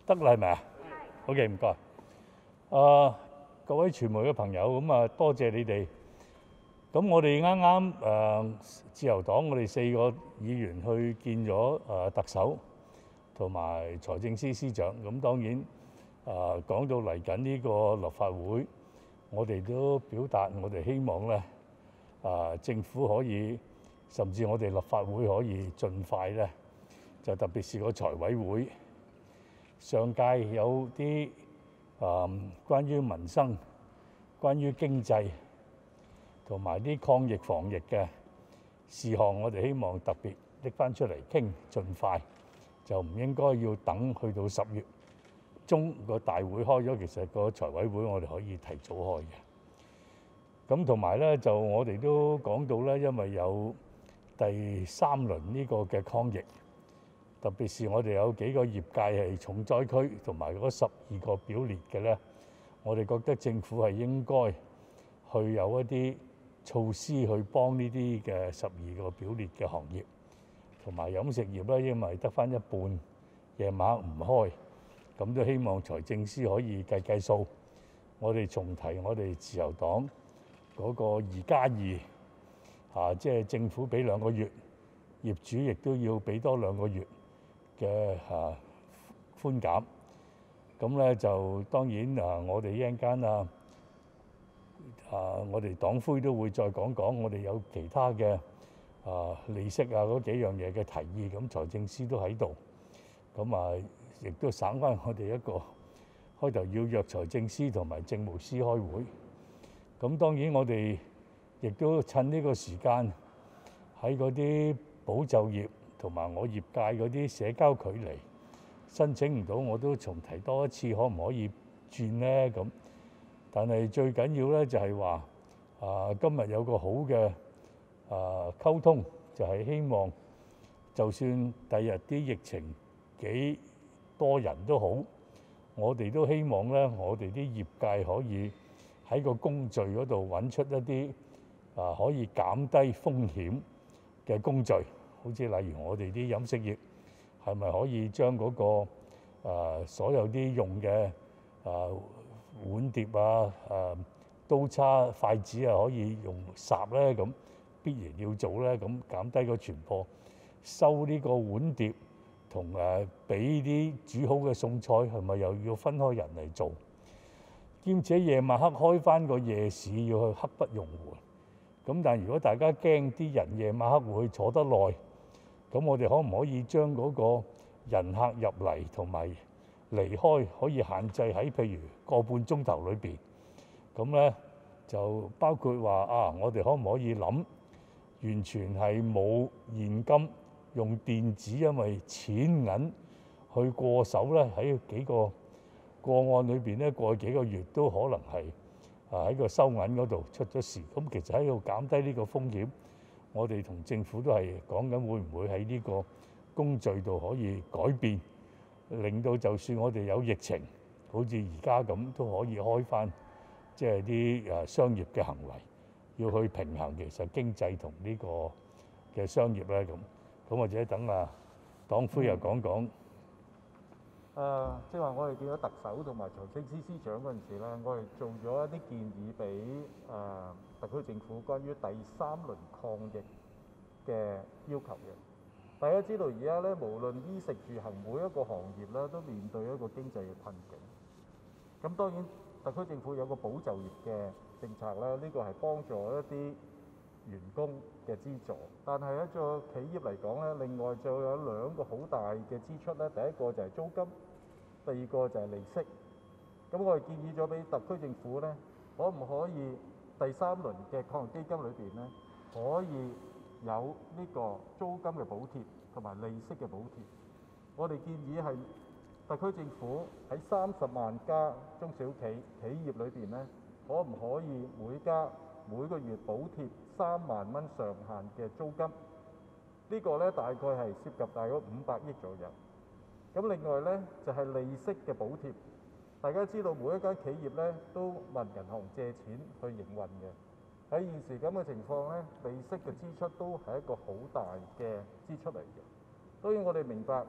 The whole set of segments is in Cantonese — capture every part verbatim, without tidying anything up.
得啦，係咪啊？OK，唔該。啊，各位傳媒嘅朋友，咁啊，多謝你哋。咁我哋啱啱誒自由黨，我哋四個議員去見咗誒特首同埋財政司司長。咁當然誒講到嚟緊呢個立法會，我哋都表達我哋希望咧，啊政府可以，甚至我哋立法會可以盡快咧，就特別是個財委會。上屆有啲啊、嗯、關於民生、關於經濟同埋啲抗疫防疫嘅事項，我哋希望特別拎翻出嚟傾，盡快就唔應該要等去到十月中個大會開咗，其實個財委會我哋可以提早開嘅。咁同埋咧，就我哋都講到咧，因為有第三輪呢個嘅抗疫。特別是我哋有幾個業界係重災區，同埋嗰十二個表列嘅咧，我哋覺得政府係應該去有一啲措施去幫呢啲嘅十二個表列嘅行業，同埋飲食業咧，因為得返一半夜晚唔開，咁都希望財政司可以計計數。我哋重提我哋自由黨嗰個二加二啊，即係政府俾兩個月，業主亦都要俾多兩個月嘅啊寬減。咁咧就當然啊，我哋一陣間啊啊，我哋黨魁都會再講講，我哋有其他嘅啊利息啊嗰幾樣嘢嘅提議，咁財政司都喺度，咁啊亦都省翻我哋一個開頭要約財政司同埋政務司開會。咁當然我哋亦都趁呢個時間喺嗰啲保就業同埋我業界嗰啲社交距離申請唔到，我都重提多一次，可唔可以轉呢？咁但係最緊要咧就係話啊，今日有個好嘅啊溝通，就係希望就算第日啲疫情幾多人都好，我哋都希望咧，我哋啲業界可以喺個工序嗰度揾出一啲啊可以減低風險嘅工序，好似例如我哋啲飲食業係咪可以將嗰個啊所有啲用嘅啊碗碟啊、啊刀叉、筷子啊可以用霎咧，咁必然要做咧，咁減低個傳播。收呢個碗碟同誒俾啲煮好嘅餸菜，係咪又要分開人嚟做？兼且夜晚黑開翻個夜市要去刻不容緩。咁但係如果大家驚啲人夜晚黑會坐得耐，咁我哋可唔可以將嗰個人客入嚟同埋離開可以限制喺譬如個半鐘頭裏邊？咁咧就包括話啊，我哋可唔可以諗完全係冇現金，用電子，因為錢銀去過手咧，喺幾個個案裏邊咧，過去幾個月都可能係啊喺個收銀嗰度出咗事。咁其實喺度減低呢個風險，我哋同政府都係講緊會唔會喺呢個工序度可以改變，令到就算我哋有疫情，好似而家咁都可以開翻，即係啲誒商業嘅行為要去平衡其實經濟同呢個嘅商業咧咁。咁或者等啊黨魁又講講。 誒，即係話我哋見到特首同埋財政司司長嗰陣時咧，我哋做咗一啲建議俾誒特區政府關於第三輪抗疫嘅要求嘅。大家知道而家咧，無論衣食住行每一個行業咧，都面對一個經濟嘅困境。咁當然特區政府有個保就業嘅政策啦，呢個係幫助一啲員工嘅資助，但係一個企業嚟講咧，另外就有兩個好大嘅支出咧。第一個就係租金，第二個就係利息。咁我哋建議咗俾特區政府咧，可唔可以第三輪嘅抗疫基金裏邊咧，可以有呢個租金嘅補貼同埋利息嘅補貼？我哋建議係特區政府喺三十萬家中小企企業裏邊咧，可唔可以每家每個月補貼三萬蚊上限嘅租金？呢個咧大概係涉及大概五百億左右。咁另外咧就係利息嘅補貼。大家知道每一間企業咧都問銀行借錢去營運嘅。喺現時咁嘅情況咧，利息嘅支出都係一個好大嘅支出嚟嘅。當然我哋明白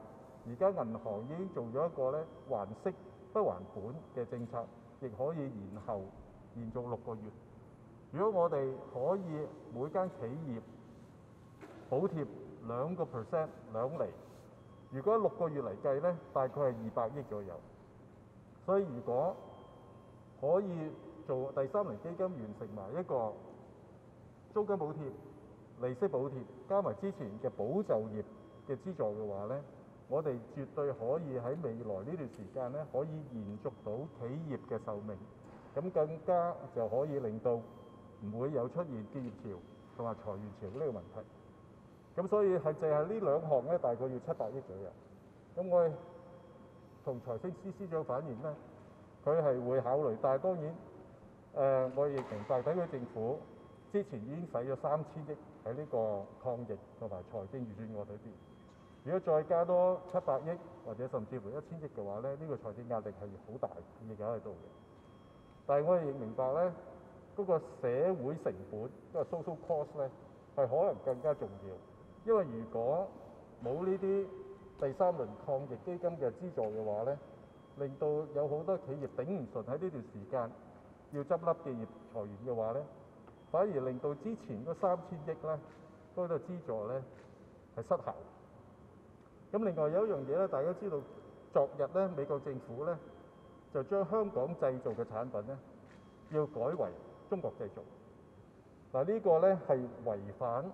而家銀行已經做咗一個咧還息不還本嘅政策，亦可以延後延續六個月。如果我哋可以每間企業補貼兩個 percent 兩厘，如果六個月嚟計咧，大概係二百億左右。所以如果可以做第三輪基金完成埋一個租金補貼、利息補貼，加埋之前嘅保就業嘅資助嘅話咧，我哋絕對可以喺未來呢段時間咧，可以延續到企業嘅壽命，咁更加就可以令到唔會有出現結業潮同埋裁員潮呢個問題。咁所以係淨係呢兩項咧，大概要七百億左右。咁我哋同財政司司長反映咧，佢係會考慮，但係當然誒、呃，我亦明白特區政府之前已經使咗三千億喺呢個抗疫同埋財政預算案裏邊。如果再加多七百億或者甚至乎一千億嘅話咧，呢、這個財政壓力係好大，亦有喺度嘅。但係我哋亦明白咧，嗰、那個社會成本，嗰、那個 social cost 咧，係可能更加重要。因為如果冇呢啲第三輪抗疫基金嘅資助嘅話咧，令到有好多企業頂唔順喺呢段時間要執笠結業裁員嘅話咧，反而令到之前嗰三千億咧嗰個資助咧係失效。咁另外有一樣嘢咧，大家知道，昨日咧美國政府咧就將香港製造嘅產品咧要改為中國製造。嗱、這個、呢個咧係違反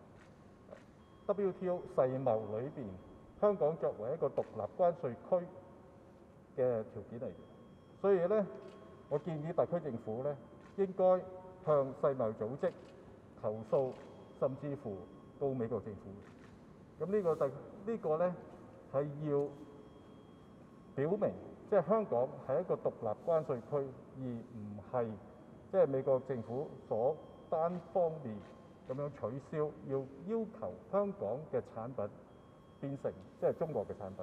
W T O 世貿裏邊香港作為一個獨立關稅區嘅條件嚟嘅。所以咧，我建議特區政府咧應該向世貿組織投訴，甚至乎告美國政府。咁呢個第呢個咧係要表明，即係香港係一個獨立關稅區，而唔係即係美國政府所單方面咁樣取消，要要求香港嘅產品變成即係中國嘅產品。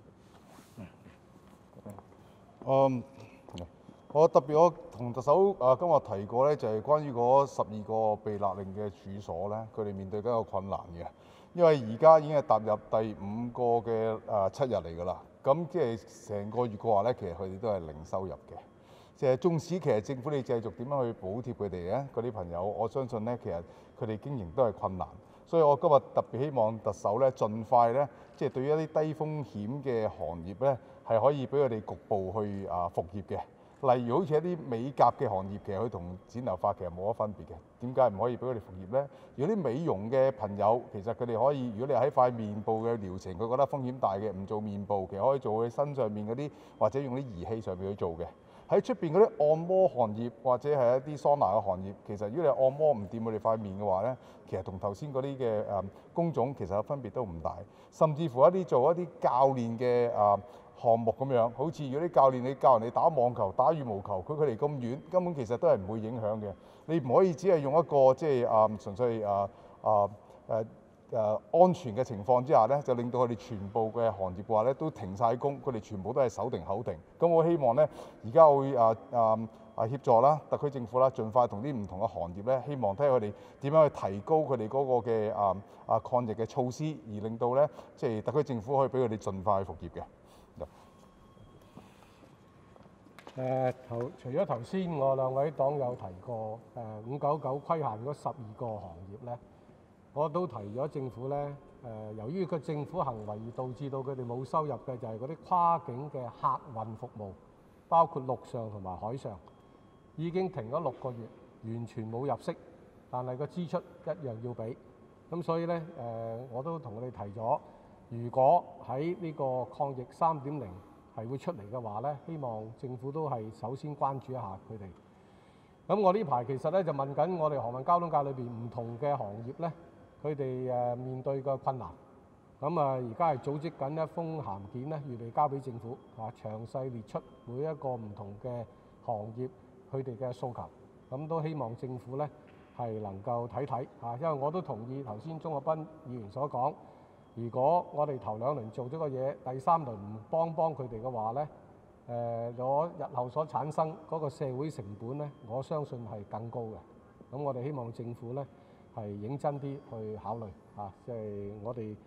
嗯，我特別我同特首啊今日提過咧，就係關於嗰十二個被勒令嘅處所咧，佢哋面對緊一個困難嘅。因為而家已經係踏入第五個嘅誒七日嚟㗎啦，咁即係成個月嘅話咧，其實佢哋都係零收入嘅。即係縱使其實政府你繼續點樣去補貼佢哋咧，嗰啲朋友，我相信咧其實佢哋經營都係困難。所以我今日特別希望特首咧，盡快咧，即係對於一啲低風險嘅行業咧，係可以俾佢哋局部去啊復業嘅。例如好似一啲美甲嘅行業，其實佢同剪頭髮其實冇乜分別嘅。點解唔可以俾佢哋復業咧？如果啲美容嘅朋友，其實佢哋可以，如果你喺塊面部嘅療程，佢覺得風險大嘅，唔做面部，其實可以做佢身上面嗰啲，或者用啲儀器上面去做嘅。喺出邊嗰啲按摩行業或者係一啲桑拿嘅行業，其實如果你按摩唔掂佢哋塊面嘅話咧，其實同頭先嗰啲嘅誒工種其實分別都唔大。甚至乎一啲做一啲教練嘅誒項目咁樣，好似如果啲教練你教人哋打網球、打羽毛球，佢佢離咁遠，根本其實都係唔會影響嘅。你唔可以只係用一個即係誒純粹誒誒誒誒安全嘅情況之下咧，就令到佢哋全部嘅行業嘅話咧都停晒工，佢哋全部都係手停口停。咁我希望咧，而家會誒誒誒協助啦，特區政府啦，盡快同啲唔同嘅行業咧，希望睇下佢哋點樣去提高佢哋嗰個嘅誒誒抗疫嘅措施，而令到咧即係特區政府可以俾佢哋盡快去復業嘅。 誒頭除咗頭先我兩位黨友提過誒五九九規限嗰十二個行業咧，我都提咗政府咧誒、呃，由於個政府行為而導致到佢哋冇收入嘅，就係嗰啲跨境嘅客運服務，包括陸上同埋海上，已經停咗六個月，完全冇入息，但係個支出一樣要俾。咁所以咧誒、呃，我都同佢哋提咗，如果喺呢個抗疫三點零係會出嚟嘅話咧，希望政府都係首先關注一下佢哋。咁我呢排其實咧就問緊我哋航運交通界裏邊唔同嘅行業咧，佢哋誒面對嘅困難。咁啊，而家係組織緊一封函件咧，預備交俾政府啊，詳細列出每一個唔同嘅行業佢哋嘅訴求。咁都希望政府咧係能夠睇睇啊，因為我都同意頭先鍾國斌議員所講。如果我哋頭兩輪做咗個嘢，第三輪唔幫幫佢哋嘅話咧，誒、呃，我日後所產生嗰個社會成本咧，我相信係更高嘅。咁我哋希望政府咧係認真啲去考慮嚇，即、啊、係、就是、我哋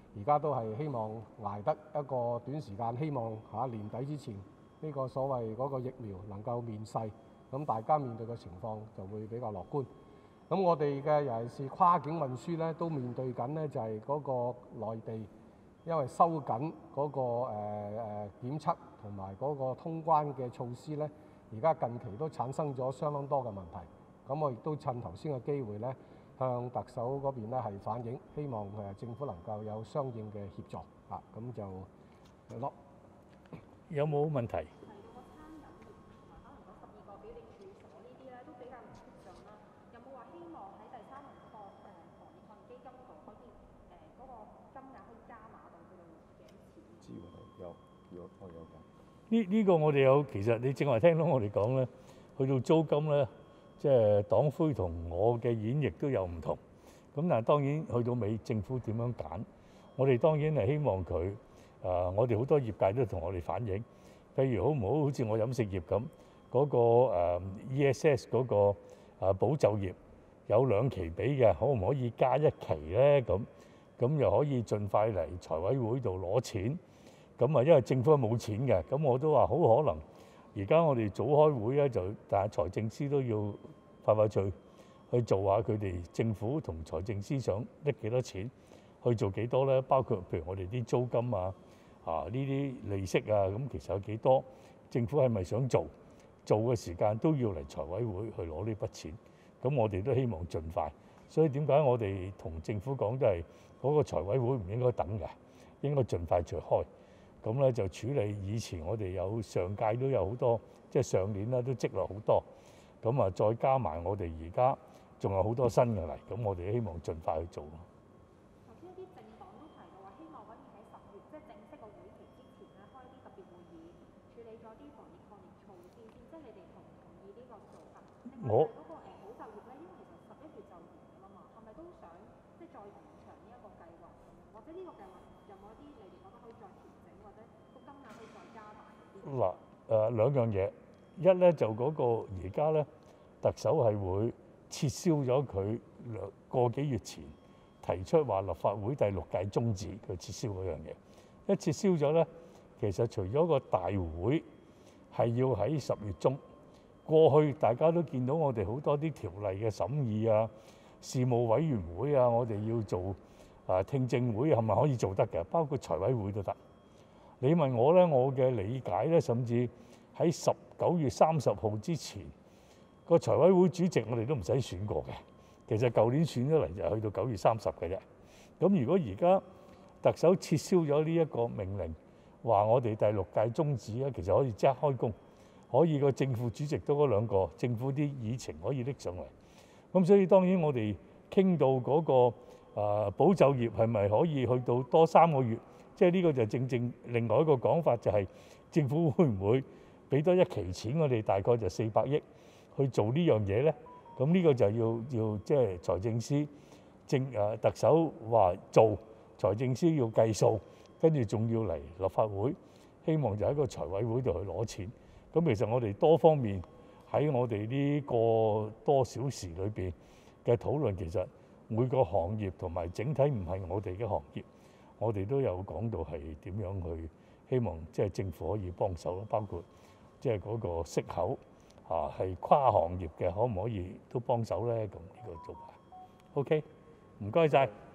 而家都係希望捱得一個短時間，希望嚇年底之前呢個所謂嗰個疫苗能夠面世，咁大家面對嘅情況就會比較樂觀。咁我哋嘅尤其是跨境運輸咧，都面對緊咧就係嗰個內地因為收緊嗰個誒誒檢測同埋嗰個通關嘅措施咧，而家近期都產生咗相當多嘅問題。咁我亦都趁頭先嘅機會咧，向特首嗰邊咧係反映，希望誒政府能夠有相應嘅協助啊，咁就係咯。 有冇問題？ 提到個餐飲業同埋可能嗰十二個表列處所呢啲咧，都比較唔出眾啦。有冇話希望喺第三輪防誒防疫抗疫基金度可以誒嗰個金額可以加碼到去到幾多錢？ 知喎，有有我有㗎。 呢呢個我哋有，其實你正話聽到我哋講咧，去到租金咧，即係黨魁同我嘅演繹都有唔同。咁但係當然去到尾，政府點樣揀？我哋當然係希望佢誒、呃，我哋好多業界都同我哋反映，譬如好唔好？好似我飲食業咁，嗰、個、呃、E S S 嗰、個、呃、保就業有兩期俾嘅，可唔可以加一期咧？咁咁又可以盡快嚟財委會度攞錢。咁啊，因為政府係冇錢嘅，咁我都話好可能。而家我哋早開會咧，就但係財政司都要快快脆去做下佢哋政府同財政司想拎幾多錢去做幾多咧？包括譬如我哋啲租金啊、啊呢啲利息啊，咁其實有幾多？政府係咪想做？做嘅時間都要嚟財委會去攞呢筆錢。咁我哋都希望盡快。所以點解我哋同政府講都係嗰個財委會唔應該等嘅，應該盡快再開。咁咧就處理以前我哋有上屆都有好多，即係上年啦都積落好多，咁啊再加埋我哋而家仲有好多新嘅嚟，咁我哋希望盡快去做咯。 頭先一啲政黨都提到話，希望可以喺十月即係正式個會期之前咧開一啲特別會議，處理咗啲防疫抗疫措施先，即係你哋同唔同意呢個做法？ 我嗰個誒保就業咧，因為其實十一月就完㗎啦嘛，係咪都想即係再延長呢一個計劃咁樣？或者呢個計劃有冇一啲你哋覺得可以再調整，或者個金額可以再加大啲？ 嗱誒兩樣嘢，一咧就嗰個而家咧特首係會撤銷咗佢兩個幾月前提出話立法會第六屆終止，佢撤銷嗰樣嘢。一撤銷咗咧，其實除咗個大會係要喺十月中，過去大家都見到我哋好多啲條例嘅審議啊、事務委員會啊，我哋要做啊聽證會係咪可以做得嘅？包括財委會都得。你問我咧，我嘅理解咧，甚至喺十九月三十號之前，個財委會主席我哋都唔使選過嘅。其實舊年選咗嚟就去到九月三十嘅啫。咁如果而家特首撤銷咗呢一個命令，話我哋第六屆終止咧，其實可以即刻開工，可以個正副主席都嗰兩個政府啲議程可以拎上嚟。咁所以當然我哋傾到嗰、個、呃、保就業係咪可以去到多三個月？即係呢個就正正另外一個講法，就係政府會唔會俾多一期錢我哋，大概就四百億去做呢樣嘢咧？咁呢個就要要即係財政司政誒特首話做，財政司要計數，跟住仲要嚟立法會，希望就喺個財委會度去攞錢。咁其實我哋多方面喺我哋呢個多小時裏邊嘅討論，其實每個行業同埋整體唔係我哋嘅行業。我哋都有講到係點樣去希望即係政府可以幫手咯，包括即係嗰個息口啊，係跨行業嘅，可唔可以都幫手咧？咁呢個做法 OK，唔該晒。